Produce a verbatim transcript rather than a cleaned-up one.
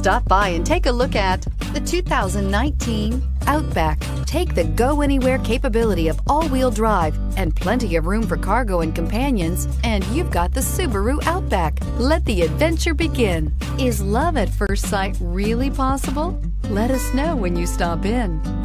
Stop by and take a look at the two thousand nineteen Outback. Take the go-anywhere capability of all-wheel drive and plenty of room for cargo and companions, and you've got the Subaru Outback. Let the adventure begin. Is love at first sight really possible? Let us know when you stop in.